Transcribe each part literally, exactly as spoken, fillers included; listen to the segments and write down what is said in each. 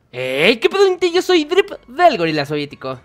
¡Hey! ¿Qué pedo, gente? Yo soy Drip del Gorila Soviético.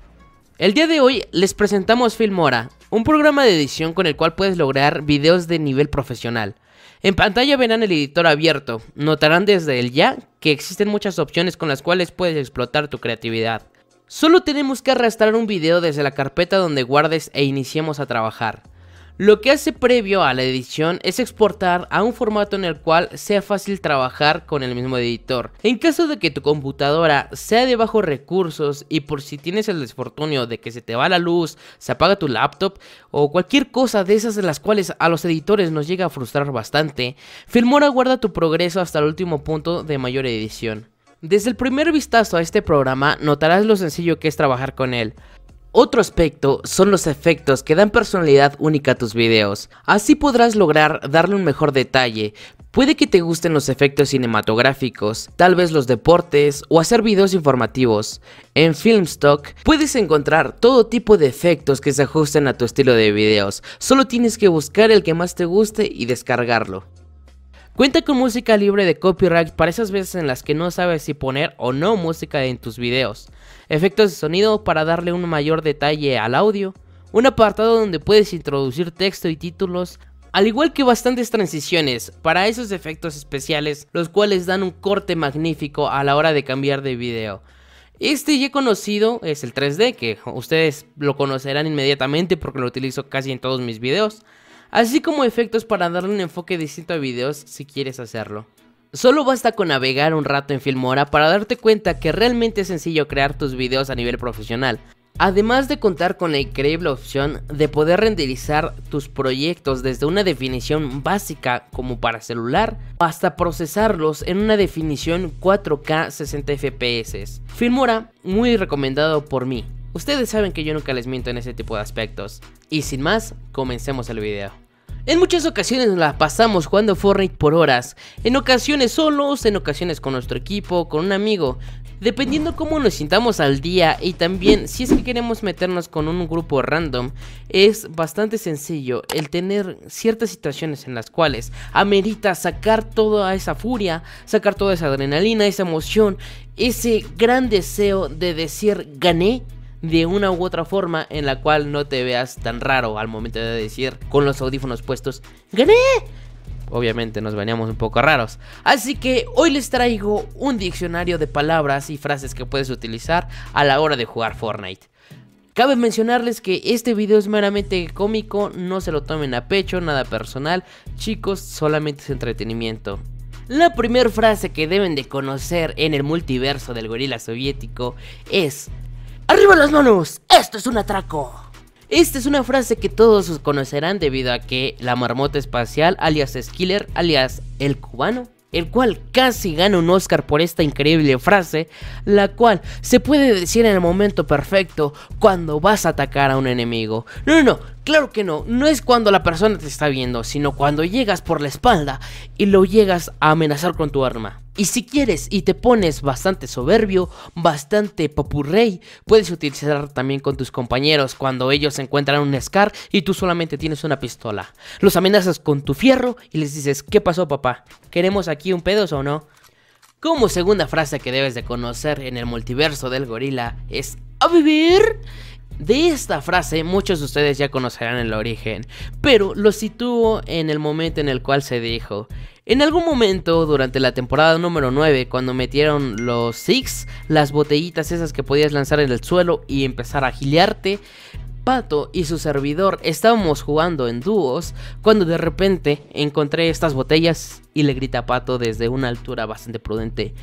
El día de hoy les presentamos Filmora, un programa de edición con el cual puedes lograr videos de nivel profesional. En pantalla verán el editor abierto, notarán desde el ya que existen muchas opciones con las cuales puedes explotar tu creatividad. Solo tenemos que arrastrar un video desde la carpeta donde guardes e iniciemos a trabajar. Lo que hace previo a la edición es exportar a un formato en el cual sea fácil trabajar con el mismo editor. En caso de que tu computadora sea de bajos recursos y por si tienes el desfortunio de que se te va la luz, se apaga tu laptop o cualquier cosa de esas de las cuales a los editores nos llega a frustrar bastante, Filmora guarda tu progreso hasta el último punto de mayor edición. Desde el primer vistazo a este programa notarás lo sencillo que es trabajar con él. Otro aspecto son los efectos que dan personalidad única a tus videos. Así podrás lograr darle un mejor detalle. Puede que te gusten los efectos cinematográficos, tal vez los deportes o hacer videos informativos. En Filmstock puedes encontrar todo tipo de efectos que se ajusten a tu estilo de videos. Solo tienes que buscar el que más te guste y descargarlo. Cuenta con música libre de copyright para esas veces en las que no sabes si poner o no música en tus videos. Efectos de sonido para darle un mayor detalle al audio. Un apartado donde puedes introducir texto y títulos. Al igual que bastantes transiciones para esos efectos especiales, los cuales dan un corte magnífico a la hora de cambiar de video. Este ya conocido es el tres D, que ustedes lo conocerán inmediatamente porque lo utilizo casi en todos mis videos. Así como efectos para darle un enfoque distinto a videos si quieres hacerlo. Solo basta con navegar un rato en Filmora para darte cuenta que realmente es sencillo crear tus videos a nivel profesional. Además de contar con la increíble opción de poder renderizar tus proyectos desde una definición básica como para celular hasta procesarlos en una definición cuatro K sesenta F P S. Filmora, muy recomendado por mí. Ustedes saben que yo nunca les miento en ese tipo de aspectos. Y sin más, comencemos el video. En muchas ocasiones nos la pasamos jugando Fortnite por horas, en ocasiones solos, en ocasiones con nuestro equipo, con un amigo, dependiendo cómo nos sintamos al día y también si es que queremos meternos con un grupo random. Es bastante sencillo el tener ciertas situaciones en las cuales amerita sacar toda esa furia, sacar toda esa adrenalina, esa emoción, ese gran deseo de decir gané de una u otra forma en la cual no te veas tan raro al momento de decir con los audífonos puestos ¡gané! Obviamente nos veníamos un poco raros. Así que hoy les traigo un diccionario de palabras y frases que puedes utilizar a la hora de jugar Fortnite. Cabe mencionarles que este video es meramente cómico, no se lo tomen a pecho, nada personal. Chicos, solamente es entretenimiento. La primera frase que deben de conocer en el multiverso del Gorila Soviético es: ¡arriba las manos! ¡Esto es un atraco! Esta es una frase que todos conocerán debido a que la marmota espacial, alias Skiller, alias el cubano, el cual casi gana un Oscar por esta increíble frase, la cual se puede decir en el momento perfecto cuando vas a atacar a un enemigo. No, no, no, claro que no, no es cuando la persona te está viendo, sino cuando llegas por la espalda y lo llegas a amenazar con tu arma. Y si quieres y te pones bastante soberbio, bastante popurrey, puedes utilizar también con tus compañeros cuando ellos encuentran un Scar y tú solamente tienes una pistola. Los amenazas con tu fierro y les dices: ¿qué pasó, papá? ¿Queremos aquí un pedos o no? Como segunda frase que debes de conocer en el multiverso del gorila es ¡a vivir! De esta frase muchos de ustedes ya conocerán el origen, pero lo sitúo en el momento en el cual se dijo. En algún momento durante la temporada número nueve, cuando metieron los Six, las botellitas esas que podías lanzar en el suelo y empezar a gilearte, Pato y su servidor estábamos jugando en dúos cuando de repente encontré estas botellas y le grita a Pato desde una altura bastante prudente: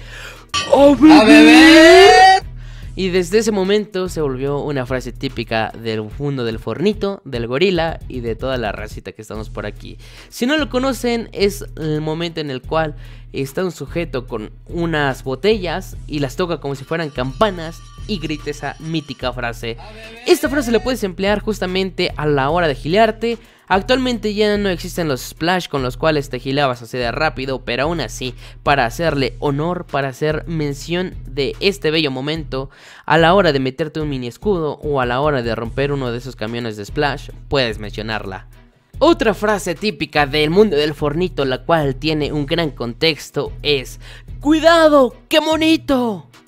¡a beber! Y desde ese momento se volvió una frase típica del mundo del fornito, del gorila y de toda la racita que estamos por aquí. Si no lo conocen, es el momento en el cual está un sujeto con unas botellas y las toca como si fueran campanas y grita esa mítica frase. Esta frase la puedes emplear justamente a la hora de gilearte. Actualmente ya no existen los splash con los cuales te gilabas así de rápido, pero aún así, para hacerle honor, para hacer mención de este bello momento, a la hora de meterte un mini escudo o a la hora de romper uno de esos camiones de splash, puedes mencionarla. Otra frase típica del mundo del fornito, la cual tiene un gran contexto, es: ¡cuidado, qué monito!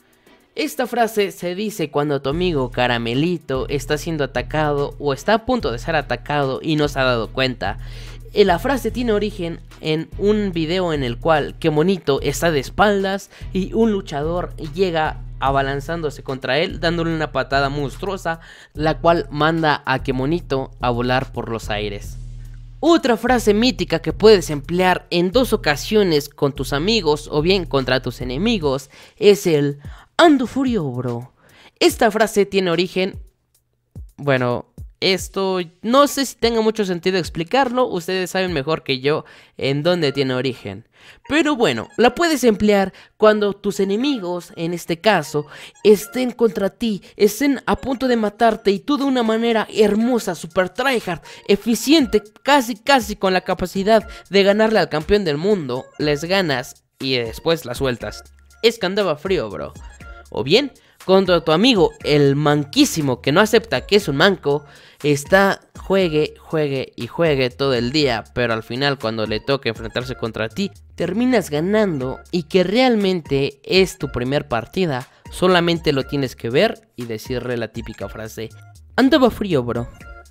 Esta frase se dice cuando tu amigo Caramelito está siendo atacado o está a punto de ser atacado y no se ha dado cuenta. La frase tiene origen en un video en el cual Kemonito está de espaldas y un luchador llega abalanzándose contra él, dándole una patada monstruosa, la cual manda a Kemonito a volar por los aires. Otra frase mítica que puedes emplear en dos ocasiones con tus amigos o bien contra tus enemigos es el "ando furio, bro". Esta frase tiene origen, bueno, esto no sé si tenga mucho sentido explicarlo, ustedes saben mejor que yo en dónde tiene origen. Pero bueno, la puedes emplear cuando tus enemigos, en este caso, estén contra ti, estén a punto de matarte y tú de una manera hermosa, super tryhard, eficiente, casi casi con la capacidad de ganarle al campeón del mundo, les ganas y después la sueltas. Es que andaba frío, bro. O bien, contra tu amigo, el manquísimo que no acepta que es un manco, está juegue, juegue y juegue todo el día, pero al final cuando le toca enfrentarse contra ti, terminas ganando y que realmente es tu primer partida, solamente lo tienes que ver y decirle la típica frase, "andaba frío, bro".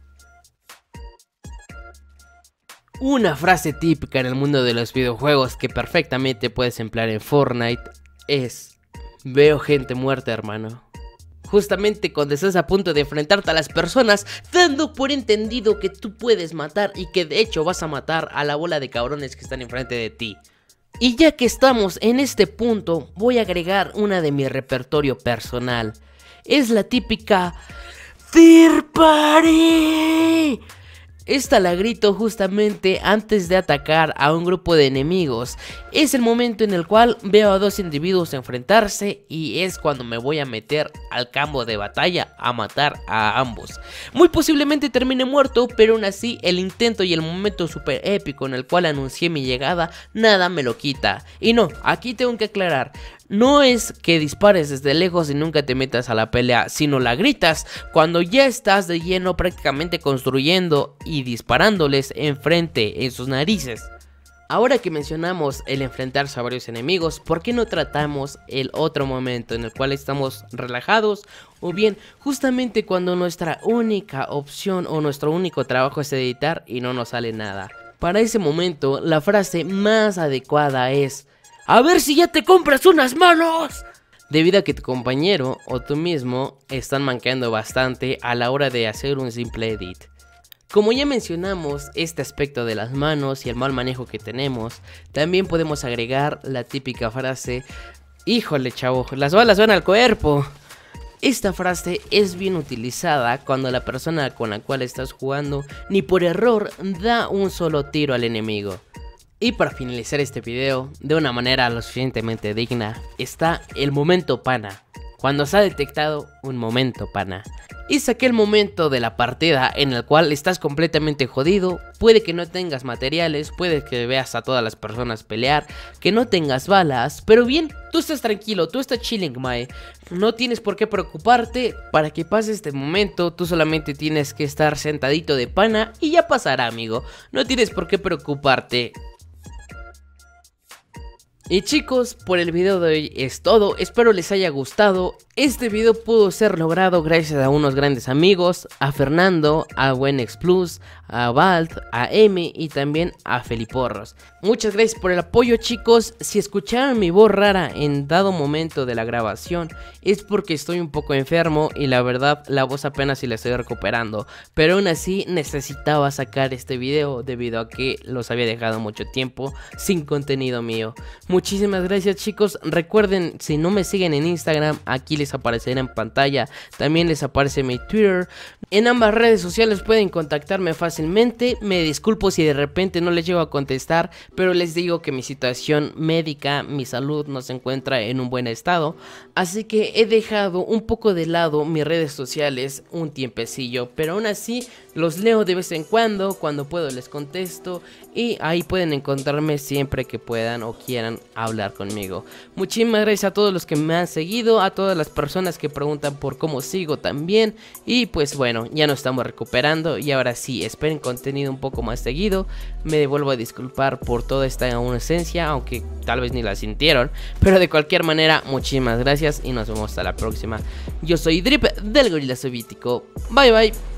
Una frase típica en el mundo de los videojuegos que perfectamente puedes emplear en Fortnite es: "veo gente muerta, hermano". Justamente cuando estás a punto de enfrentarte a las personas, dando por entendido que tú puedes matar y que de hecho vas a matar a la bola de cabrones que están enfrente de ti. Y ya que estamos en este punto, voy a agregar una de mi repertorio personal. Es la típica "Third Party". Esta la grito justamente antes de atacar a un grupo de enemigos. Es el momento en el cual veo a dos individuos enfrentarse y es cuando me voy a meter al campo de batalla a matar a ambos. Muy posiblemente termine muerto, pero aún así el intento y el momento super épico en el cual anuncié mi llegada, nada me lo quita. Y no, aquí tengo que aclarar. No es que dispares desde lejos y nunca te metas a la pelea, sino la gritas cuando ya estás de lleno prácticamente construyendo y disparándoles enfrente en sus narices. Ahora que mencionamos el enfrentarse a varios enemigos, ¿por qué no tratamos el otro momento en el cual estamos relajados? O bien, justamente cuando nuestra única opción o nuestro único trabajo es editar y no nos sale nada. Para ese momento, la frase más adecuada es: "a ver si ya te compras unas manos", debido a que tu compañero o tú mismo están manqueando bastante a la hora de hacer un simple edit. Como ya mencionamos este aspecto de las manos y el mal manejo que tenemos, también podemos agregar la típica frase: "híjole chavo, las balas van al cuerpo". Esta frase es bien utilizada cuando la persona con la cual estás jugando ni por error da un solo tiro al enemigo. Y para finalizar este video de una manera lo suficientemente digna, está el momento pana. Cuando se ha detectado un momento pana. Es aquel momento de la partida en el cual estás completamente jodido, puede que no tengas materiales, puede que veas a todas las personas pelear, que no tengas balas, pero bien, tú estás tranquilo, tú estás chilling, mae. No tienes por qué preocuparte, para que pase este momento tú solamente tienes que estar sentadito de pana y ya pasará, amigo. No tienes por qué preocuparte. Y chicos, por el video de hoy es todo, espero les haya gustado. Este video pudo ser logrado gracias a unos grandes amigos, a Fernando, a Wenex Plus, a Valt, a Emi y también a Feliporros. Muchas gracias por el apoyo, chicos. Si escucharon mi voz rara en dado momento de la grabación, es porque estoy un poco enfermo y la verdad la voz apenas si la estoy recuperando. Pero aún así necesitaba sacar este video debido a que los había dejado mucho tiempo sin contenido mío. Muchísimas gracias, chicos. Recuerden, si no me siguen en Instagram, aquí les aparecerá en pantalla. También les aparece mi Twitter. En ambas redes sociales pueden contactarme fácilmente. Me disculpo si de repente no les llego a contestar, pero les digo que mi situación médica, mi salud no se encuentra en un buen estado. Así que he dejado un poco de lado mis redes sociales un tiempecillo, pero aún así los leo de vez en cuando, cuando puedo les contesto y ahí pueden encontrarme siempre que puedan o quieran a hablar conmigo. Muchísimas gracias a todos los que me han seguido, a todas las personas que preguntan por cómo sigo también. Y pues bueno, ya nos estamos recuperando y ahora sí, esperen contenido un poco más seguido. Me vuelvo a disculpar por toda esta ausencia, aunque tal vez ni la sintieron, pero de cualquier manera, muchísimas gracias y nos vemos hasta la próxima. Yo soy Drip del Gorila Soviético. Bye bye.